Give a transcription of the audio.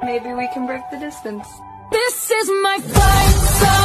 Maybe we can break the distance. This is my fight song.